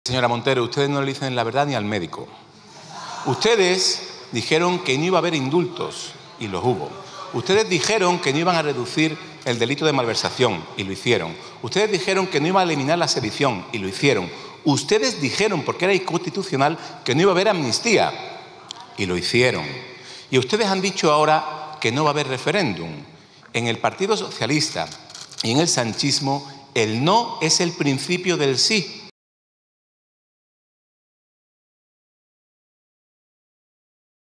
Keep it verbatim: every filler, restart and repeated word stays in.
Señora Montero, ustedes no le dicen la verdad ni al médico. Ustedes dijeron que no iba a haber indultos, y los hubo. Ustedes dijeron que no iban a reducir el delito de malversación, y lo hicieron. Ustedes dijeron que no iban a eliminar la sedición, y lo hicieron. Ustedes dijeron, porque era inconstitucional, que no iba a haber amnistía, y lo hicieron. Y ustedes han dicho ahora que no va a haber referéndum. En el Partido Socialista y en el sanchismo, el no es el principio del sí.